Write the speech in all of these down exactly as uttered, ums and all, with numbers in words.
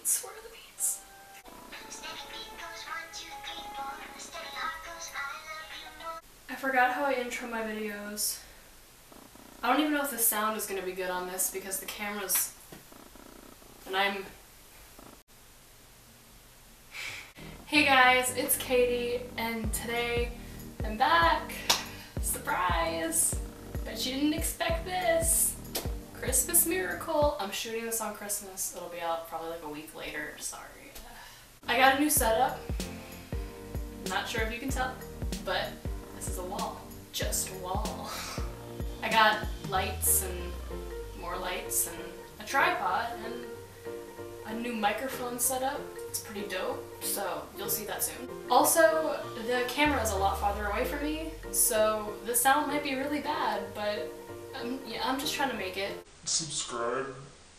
beats? Where are the beats? I forgot how I intro my videos. I don't even know if the sound is going to be good on this because the camera's... and I'm... Hey guys, it's Katie, and today I'm back. Surprise! Bet you didn't expect this. Christmas Miracle. I'm shooting this on Christmas. It'll be out probably like a week later. Sorry. I got a new setup. Not sure if you can tell, but this is a wall. Just a wall. I got lights and more lights and a tripod and a new microphone setup. It's pretty dope, so you'll see that soon. Also, the camera is a lot farther away from me, so the sound might be really bad, but um, yeah, I'm just trying to make it. Subscribe.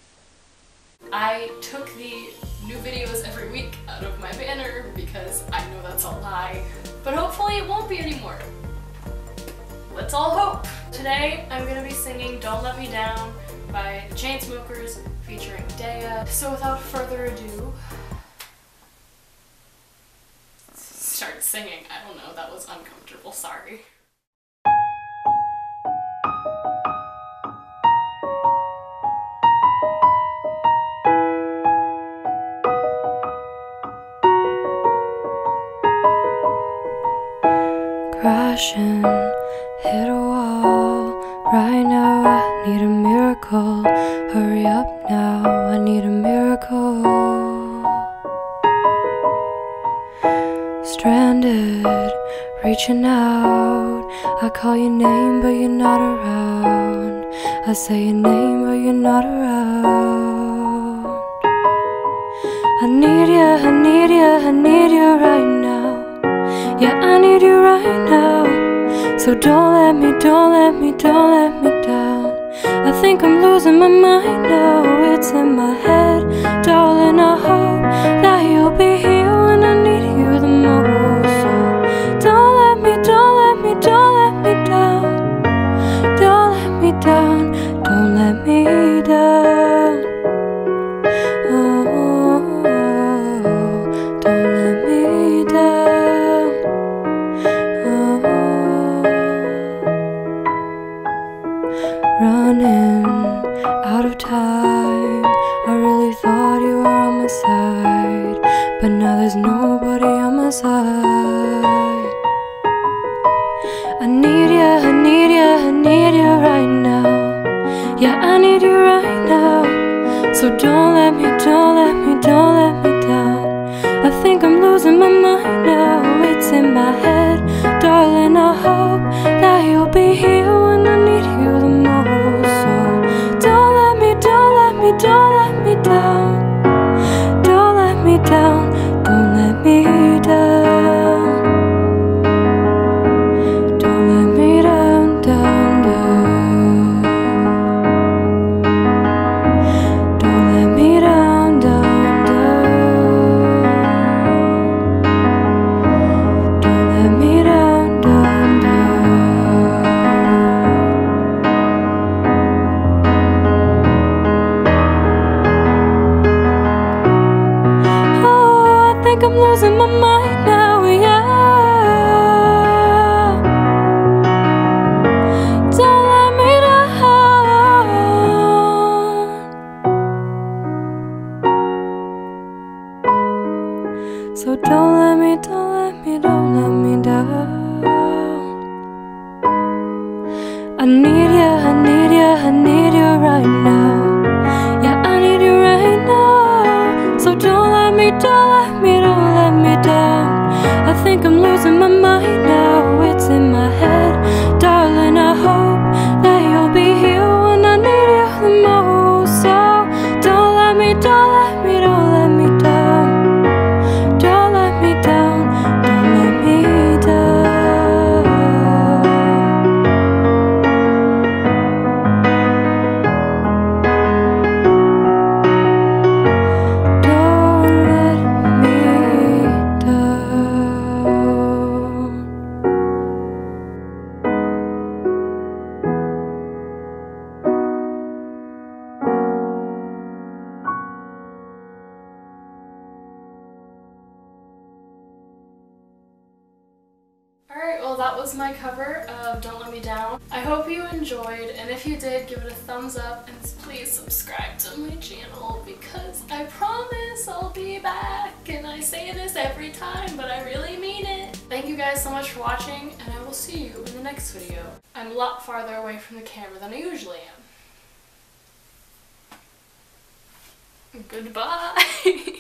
I took the new videos every week out of my banner because I know that's a lie, but hopefully it won't be anymore. Let's all hope. Today I'm gonna be singing Don't Let Me Down by the Chainsmokers featuring Daya. So without further ado, start singing. I don't know, that was uncomfortable, sorry. Crashing, hit a wall. Right now I need a miracle. Hurry up now, I need a miracle. Stranded, reaching out. I call your name but you're not around. I say your name but you're not around. I need you, I need you, I need you right now. Yeah, I need you right now. So don't let me, don't let me, don't let me down. I think I'm losing my mind now. It's in my head, darling, I hope that you'll be here when I need you the most. So don't let me, don't let me, don't let me down. Don't let me down, don't let me down. Oh, don't let me down. Running out of time. I really thought you were on my side, but now there's nobody on my side. I need you, I need you, I need you right now. Yeah, I need you right now. So don't let me, don't let me, don't let me down. I think I'm losing my mind now. It's in my head, darling, I hope that you'll be here when I need you the most. So don't let me, don't let me, don't let me down. Don't let me down, don't let me down. Don't let me down, down, down. Don't let me down, down, down. Don't let me down, down, down. Oh, I think I'm losing my mind now, yeah. Don't let me down. So don't let me, don't let me, don't let me down. I need you, I need you, I need you right now. Yeah, I need you right now. So don't let me, don't let me, don't let me down. I think I'm losing my mind now. It's in my head, darling, I hope that you'll be here when I need you the most. So don't let me, don't let me, don't let me down. Don't let me down, don't let me down. Don't let me down. that was my cover of Don't Let Me Down. I hope you enjoyed, and if you did, give it a thumbs up and please subscribe to my channel because I promise I'll be back, and I say this every time, but I really mean it. Thank you guys so much for watching, and I will see you in the next video. I'm a lot farther away from the camera than I usually am. Goodbye.